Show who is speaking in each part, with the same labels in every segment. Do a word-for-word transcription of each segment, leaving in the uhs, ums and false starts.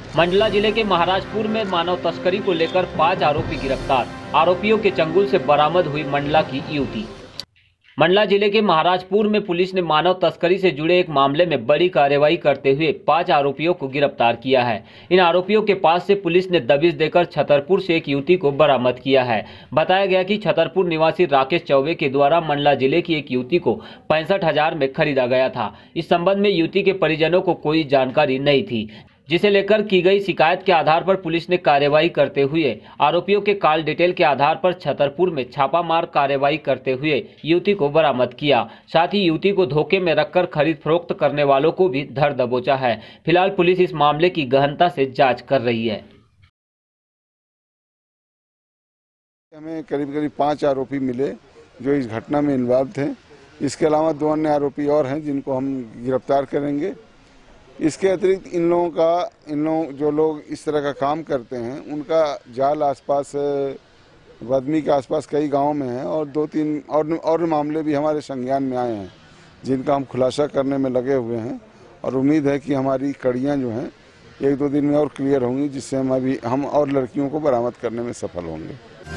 Speaker 1: मंडला जिले के महाराजपुर में मानव तस्करी को लेकर पांच आरोपी गिरफ्तार। आरोपियों के चंगुल से बरामद हुई मंडला की युवती। मंडला जिले के महाराजपुर में पुलिस ने मानव तस्करी से जुड़े एक मामले में बड़ी कार्रवाई करते हुए पांच आरोपियों को गिरफ्तार किया है। इन आरोपियों के पास से पुलिस ने दबिश देकर छतरपुर से एक युवती को बरामद किया है। बताया गया कि छतरपुर निवासी राकेश चौबे के द्वारा मंडला जिले की एक युवती को पैंसठ हजार में खरीदा गया था। इस संबंध में युवती के परिजनों को कोई जानकारी नहीं थी, जिसे लेकर की गई शिकायत के आधार पर पुलिस ने कार्रवाई करते हुए आरोपियों के कॉल डिटेल के आधार पर छतरपुर में छापामार कार्रवाई करते हुए युवती को बरामद किया। साथ ही युवती को धोखे में रखकर खरीद फरोख्त करने वालों को भी धर दबोचा है। फिलहाल पुलिस इस मामले की गहनता से जांच कर रही है।
Speaker 2: हमें करीब करीब पाँच आरोपी मिले जो इस घटना में इन्वॉल्व थे। इसके अलावा दो अन्य आरोपी और हैं जिनको हम गिरफ्तार करेंगे। इसके अतिरिक्त इन लोगों का इन लोग जो लोग इस तरह का काम करते हैं उनका जाल आसपास बदमी के आसपास कई गांवों में है और दो तीन और और मामले भी हमारे संज्ञान में आए हैं जिनका हम खुलासा करने में लगे हुए हैं और उम्मीद है कि हमारी कड़ियां जो हैं एक दो दिन में और क्लियर होंगी, जिससे हम अभी हम और लड़कियों को बरामद करने में सफल होंगे।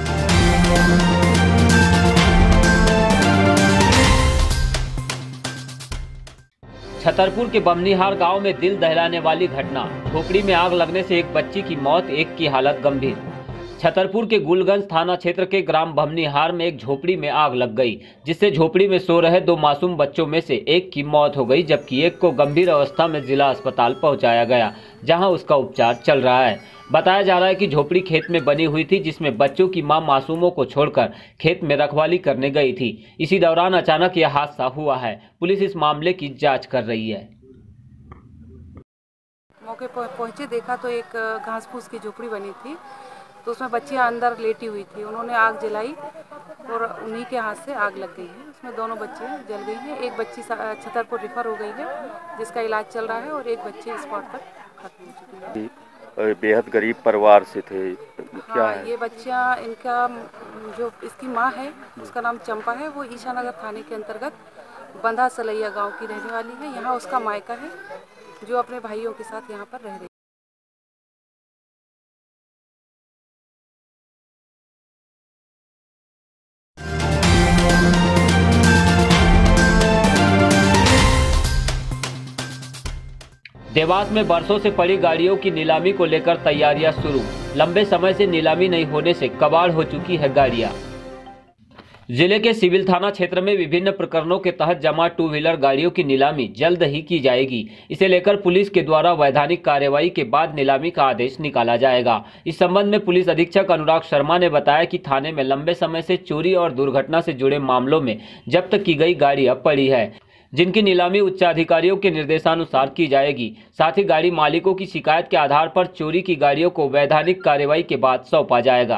Speaker 1: छतरपुर के बमनीहार गांव में दिल दहलाने वाली घटना। झोपड़ी में आग लगने से एक बच्ची की मौत, एक की हालत गंभीर। छतरपुर के गुलगंज थाना क्षेत्र के ग्राम बमनीहार में एक झोपड़ी में आग लग गई, जिससे झोपड़ी में सो रहे दो मासूम बच्चों में से एक की मौत हो गई, जबकि एक को गंभीर अवस्था में जिला अस्पताल पहुंचाया गया, जहां उसका उपचार चल रहा है। बताया जा रहा है कि झोपड़ी खेत में बनी हुई थी, जिसमें बच्चों की मां मासूमों को छोड़कर खेत में रखवाली करने गई थी। इसी दौरान अचानक यह हादसा हुआ है। पुलिस इस मामले की जांच कर रही है।
Speaker 3: मौके पर पहुंचे, देखा तो एक घास फूस की झोपड़ी बनी थी, तो उसमें बच्चियां अंदर लेटी हुई थी। उन्होंने आग जलाई और उन्हीं के हाथ से आग लग गई है। उसमें दोनों बच्चे जल गई हैं। एक बच्ची छतरपुर रिफर हो गई है, जिसका इलाज चल रहा है, और एक बच्ची स्पॉट पर खत्म हो चुकी है।
Speaker 4: बेहद गरीब परिवार से थे क्या
Speaker 3: हाँ,
Speaker 4: है?
Speaker 3: ये बच्चियाँ, इनका जो इसकी माँ है उसका नाम चंपा है। वो ईशानगर थाने के अंतर्गत बंधा सलैया गांव की रहने वाली है। यहाँ उसका मायका है, जो अपने भाइयों के साथ यहाँ पर रह रही है।
Speaker 1: देवास में बरसों से पड़ी गाड़ियों की नीलामी को लेकर तैयारियां शुरू। लंबे समय से नीलामी नहीं होने से कबाड़ हो चुकी है गाड़ियां। जिले के सिविल थाना क्षेत्र में विभिन्न प्रकरणों के तहत जमा टू व्हीलर गाड़ियों की नीलामी जल्द ही की जाएगी। इसे लेकर पुलिस के द्वारा वैधानिक कार्यवाही के बाद नीलामी का आदेश निकाला जाएगा। इस संबंध में पुलिस अधीक्षक अनुराग शर्मा ने बताया कि थाने में लंबे समय से चोरी और दुर्घटना से जुड़े मामलों में जब्त की गई गाड़ियां पड़ी है, जिनकी नीलामी उच्चाधिकारियों के निर्देशानुसार की जाएगी। साथ ही गाड़ी मालिकों की शिकायत के आधार पर चोरी की गाड़ियों को वैधानिक कार्रवाई के बाद सौंपा जाएगा।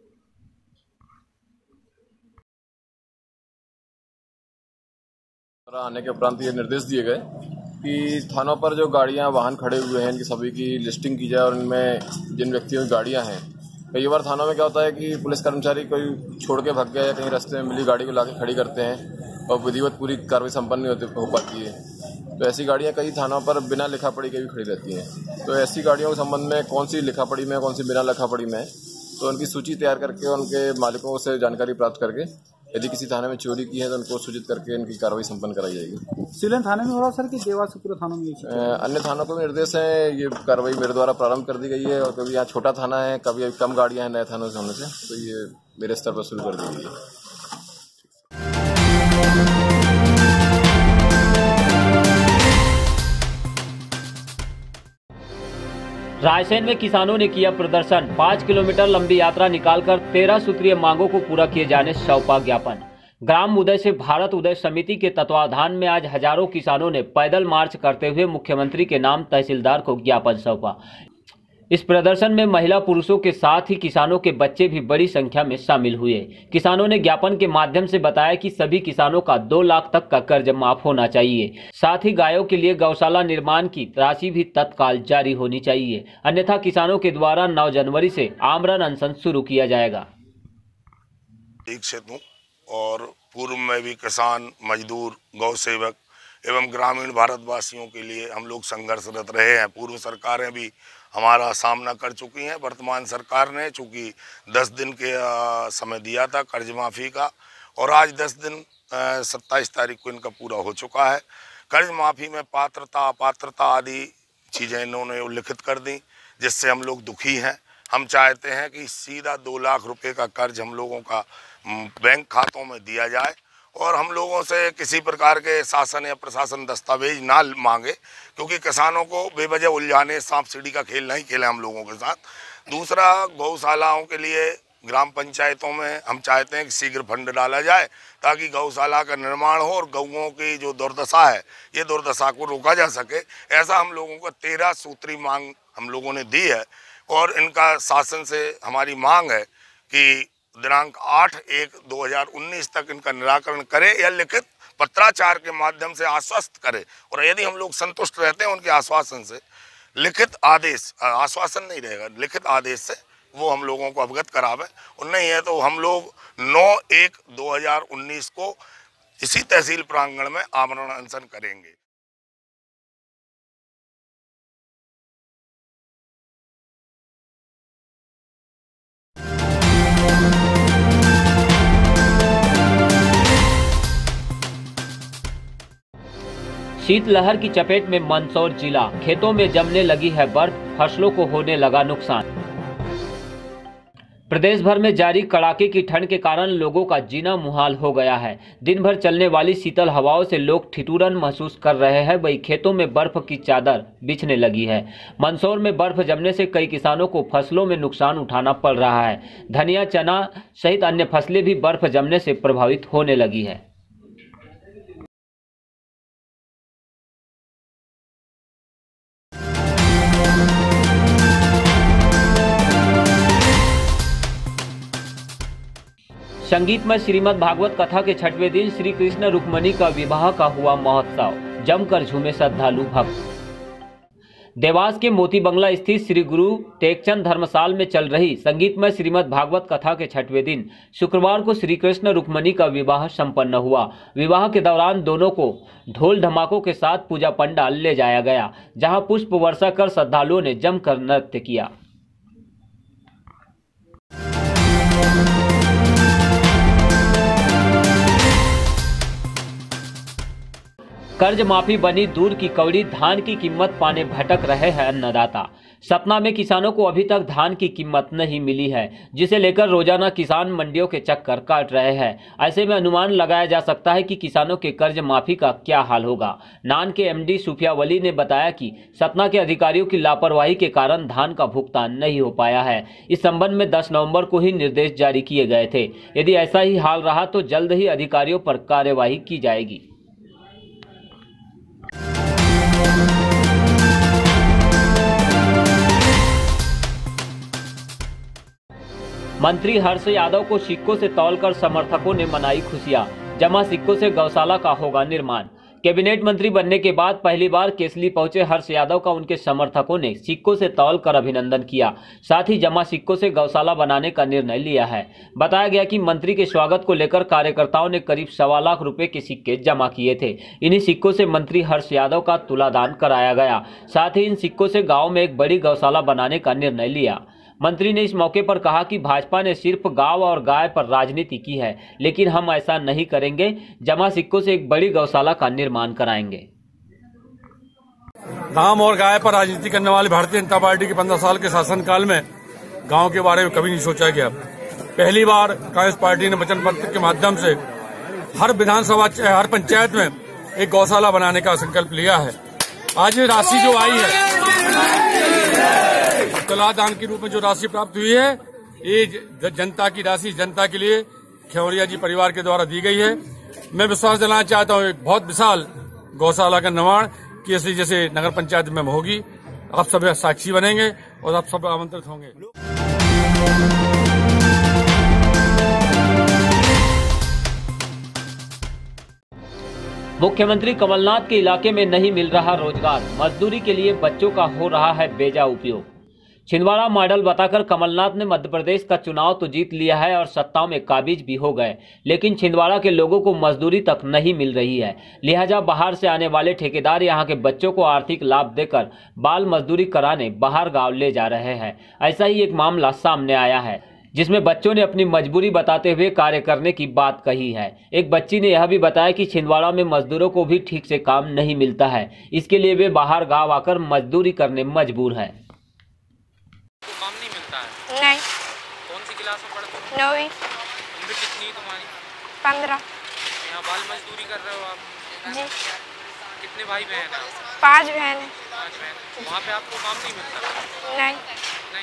Speaker 5: आने के उपरांत ये निर्देश दिए गए कि थानों पर जो गाड़ियां वाहन खड़े हुए हैं इनकी सभी की लिस्टिंग की जाए और इनमें जिन व्यक्तियों की गाड़ियां हैं, कई बार थानों में क्या होता है कि पुलिस कर्मचारी कोई छोड़ के भाग गया या कहीं रास्ते में मिली गाड़ी को लाके खड़ी करते हैं और विधिवत पूरी कार्रवाई संपन्न नहीं होती हो पाती है। तो ऐसी गाड़ियां कई थानों पर बिना लिखा पढ़ी के भी खड़ी रहती हैं। तो ऐसी गाड़ियों के संबंध में कौन सी लिखा पढ़ी में है, कौन सी बिना लिखा पढ़ी में है, तो उनकी सूची तैयार करके उनके मालिकों से जानकारी प्राप्त करके यदि किसी थाने में चोरी की है तो उनको सूचित करके इनकी कार्रवाई संपन्न कराई जाएगी।
Speaker 6: सिविल थाने में हो रहा सर कि देवास पूरे थानों में?
Speaker 5: अन्य थानों को निर्देश है, ये कार्रवाई मेरे द्वारा प्रारंभ कर दी गई है और कभी यहाँ छोटा थाना है, कभी कम गाड़ियां हैं नए थानों से होने से, तो ये मेरे स्तर पर शुरू कर दी गई है।
Speaker 1: रायसेन में किसानों ने किया प्रदर्शन। पाँच किलोमीटर लंबी यात्रा निकालकर तेरह सूत्रीय मांगों को पूरा किए जाने सौंपा ज्ञापन। ग्राम उदय से भारत उदय समिति के तत्वाधान में आज हजारों किसानों ने पैदल मार्च करते हुए मुख्यमंत्री के नाम तहसीलदार को ज्ञापन सौंपा। इस प्रदर्शन में महिला पुरुषों के साथ ही किसानों के बच्चे भी बड़ी संख्या में शामिल हुए। किसानों ने ज्ञापन के माध्यम से बताया कि सभी किसानों का दो लाख तक का कर्ज माफ होना चाहिए। साथ ही गायों के लिए गौशाला निर्माण की राशि भी तत्काल जारी होनी चाहिए, अन्यथा किसानों के द्वारा नौ जनवरी से आमरण अनशन शुरू किया जाएगा।
Speaker 7: दीक्षित हूँ और पूर्व में भी किसान, मजदूर, गौ सेवक एवं ग्रामीण भारतवासियों के लिए हम लोग संघर्षरत रहे हैं। पूर्व सरकारें भी हमारा सामना कर चुकी हैं। वर्तमान सरकार ने चूँकि दस दिन के समय दिया था कर्ज माफ़ी का, और आज दस दिन सत्ताईस तारीख को इनका पूरा हो चुका है। कर्ज माफ़ी में पात्रता अपात्रता आदि चीज़ें इन्होंने उल्लिखित कर दी, जिससे हम लोग दुखी हैं। हम चाहते हैं कि सीधा दो लाख रुपए का कर्ज हम लोगों का बैंक खातों में दिया जाए और हम लोगों से किसी प्रकार के शासन या प्रशासन दस्तावेज ना मांगे, क्योंकि किसानों को बेवजह उलझाने सांप सीढ़ी का खेल नहीं खेले हम लोगों के साथ। दूसरा, गौशालाओं के लिए ग्राम पंचायतों में हम चाहते हैं कि शीघ्र फंड डाला जाए ताकि गौशाला का निर्माण हो और गौओं की जो दुर्दशा है ये दुर्दशा को रोका जा सके। ऐसा हम लोगों को तेरह सूत्री मांग हम लोगों ने दी है और इनका शासन से हमारी मांग है कि दिनांक आठ एक दो हज़ार उन्नीस तक इनका निराकरण करे या लिखित पत्राचार के माध्यम से आश्वस्त करे, और यदि हम लोग संतुष्ट रहते हैं उनके आश्वासन से, लिखित आदेश, आश्वासन नहीं रहेगा, लिखित आदेश से वो हम लोगों को अवगत करावे, और नहीं है तो हम लोग नौ एक दो हज़ार उन्नीस को इसी तहसील प्रांगण में आमरण अनशन करेंगे।
Speaker 1: शीतलहर की चपेट में मंदसौर जिला, खेतों में जमने लगी है बर्फ, फसलों को होने लगा नुकसान। प्रदेश भर में जारी कड़ाके की ठंड के कारण लोगों का जीना मुहाल हो गया है। दिन भर चलने वाली शीतल हवाओं से लोग ठिठुरन महसूस कर रहे हैं, वही खेतों में बर्फ की चादर बिछने लगी है। मंदसौर में बर्फ जमने से कई किसानों को फसलों में नुकसान उठाना पड़ रहा है। धनिया, चना सहित अन्य फसलें भी बर्फ जमने से प्रभावित होने लगी है। संगीतमय श्रीमद् भागवत कथा के छठवें दिन श्री कृष्ण रुक्मणी का विवाह का हुआ महोत्सव, जमकर झूमे श्रद्धालु भक्त। देवास के मोती बंगला स्थित श्री गुरु टेकचंद धर्मशाल में चल रही संगीतमय श्रीमद् भागवत कथा के छठवें दिन शुक्रवार को श्री कृष्ण रुक्मणी का विवाह संपन्न हुआ। विवाह के दौरान दोनों को ढोल धमाकों के साथ पूजा पंडाल ले जाया गया, जहां पुष्प वर्षा कर श्रद्धालुओं ने जमकर नृत्य किया। कर्ज माफी बनी दूर की कौड़ी, धान की कीमत पाने भटक रहे हैं अन्नदाता। सतना में किसानों को अभी तक धान की कीमत नहीं मिली है, जिसे लेकर रोजाना किसान मंडियों के चक्कर काट रहे हैं। ऐसे में अनुमान लगाया जा सकता है कि किसानों के कर्ज माफी का क्या हाल होगा। नान के एमडी सुफिया वली ने बताया कि सतना के अधिकारियों की लापरवाही के कारण धान का भुगतान नहीं हो पाया है। इस संबंध में दस नवंबर को ही निर्देश जारी किए गए थे। यदि ऐसा ही हाल रहा तो जल्द ही अधिकारियों पर कार्यवाही की जाएगी। मंत्री हर्ष यादव को सिक्कों से तौलकर समर्थकों ने मनाई खुशियां। जमा सिक्कों से गौशाला का होगा निर्माण। कैबिनेट मंत्री बनने के बाद पहली बार केसली पहुंचे हर्ष यादव का उनके समर्थकों ने सिक्कों से तौलकर अभिनंदन किया। साथ ही जमा सिक्कों से गौशाला बनाने का निर्णय लिया है। बताया गया कि मंत्री के स्वागत को लेकर कार्यकर्ताओं ने करीब सवा लाख रुपए के सिक्के जमा किए थे। इन्हीं सिक्कों से मंत्री हर्ष यादव का तुलादान कराया गया। साथ ही इन सिक्कों से गाँव में एक बड़ी गौशाला बनाने का निर्णय लिया। मंत्री ने इस मौके पर कहा कि भाजपा ने सिर्फ गांव और गाय पर राजनीति की है, लेकिन हम ऐसा नहीं करेंगे। जमा सिक्कों से एक बड़ी गौशाला का निर्माण कराएंगे।
Speaker 8: गांव और गाय पर राजनीति करने वाली भारतीय जनता पार्टी के पंद्रह साल के शासनकाल में गांव के बारे में कभी नहीं सोचा गया। पहली बार कांग्रेस पार्टी ने वचन पत्र के माध्यम से हर विधानसभा, हर पंचायत में एक गौशाला बनाने का संकल्प लिया है। आज ये राशि जो आई है, तुलादान के रूप में जो राशि प्राप्त हुई है, ये जनता की राशि जनता के लिए खेवड़िया जी परिवार के द्वारा दी गई है। मैं विश्वास दिलाना चाहता हूँ एक बहुत विशाल गौशाला का निर्माण केसरी जैसे नगर पंचायत में होगी। आप सब साक्षी बनेंगे और आप सब आमंत्रित होंगे।
Speaker 1: मुख्यमंत्री कमलनाथ के इलाके में नहीं मिल रहा रोजगार, मजदूरी के लिए बच्चों का हो रहा है बेजा उपयोग। छिंदवाड़ा मॉडल बताकर कमलनाथ ने मध्य प्रदेश का चुनाव तो जीत लिया है और सत्ता में काबिज भी हो गए, लेकिन छिंदवाड़ा के लोगों को मजदूरी तक नहीं मिल रही है। लिहाजा बाहर से आने वाले ठेकेदार यहां के बच्चों को आर्थिक लाभ देकर बाल मजदूरी कराने बाहर गांव ले जा रहे हैं। ऐसा ही एक मामला सामने आया है जिसमें बच्चों ने अपनी मजबूरी बताते हुए कार्य करने की बात कही है। एक बच्ची ने यह भी बताया कि छिंदवाड़ा में मजदूरों को भी ठीक से काम नहीं मिलता है, इसके लिए वे बाहर गाँव आकर मजदूरी करने मजबूर है।
Speaker 9: काम नहीं मिलता है?
Speaker 10: नहीं।
Speaker 9: कौन सी क्लास में पढ़ते हो?
Speaker 10: नौवीं।
Speaker 9: उम्र कितनी है तुम्हारी?
Speaker 10: पंद्रह।
Speaker 9: यहाँ बाल मजदूरी कर रहे हो आप?
Speaker 10: जी।
Speaker 9: कितने भाई बहन हैं?
Speaker 10: पांच बहन हैं।
Speaker 9: पांच बहन। वहाँ पे आपको काम नहीं मिलता?
Speaker 10: नहीं।
Speaker 9: नहीं।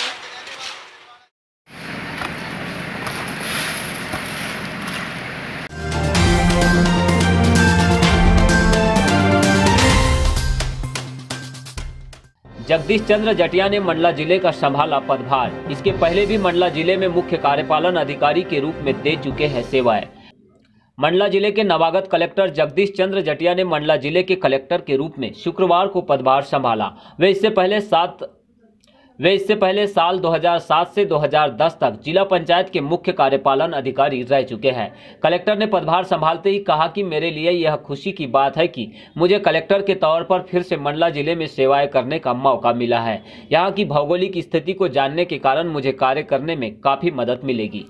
Speaker 1: जगदीश चंद्र जटिया ने मंडला जिले का संभाला पदभार। इसके पहले भी मंडला जिले में मुख्य कार्यपालन अधिकारी के रूप में दे चुके हैं सेवाएं। मंडला जिले के नवागत कलेक्टर जगदीश चंद्र जटिया ने मंडला जिले के कलेक्टर के रूप में शुक्रवार को पदभार संभाला। वे इससे पहले सात वे इससे पहले साल दो हज़ार सात से दो हज़ार दस तक जिला पंचायत के मुख्य कार्यपालन अधिकारी रह चुके हैं। कलेक्टर ने पदभार संभालते ही कहा कि मेरे लिए यह खुशी की बात है कि मुझे कलेक्टर के तौर पर फिर से मंडला जिले में सेवाएं करने का मौका मिला है। यहाँ की भौगोलिक स्थिति को जानने के कारण मुझे कार्य करने में काफ़ी मदद मिलेगी।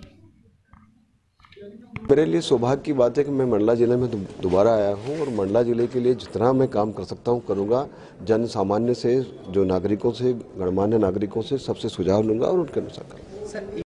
Speaker 11: मेरे लिए सौभाग्य की बात है कि मैं मंडला जिले में दोबारा आया हूं और मंडला जिले के लिए जितना मैं काम कर सकता हूं करूंगा। जन सामान्य से, जो नागरिकों से, गणमान्य नागरिकों से सबसे सुझाव लूंगा और उनके अनुसार करूंगा।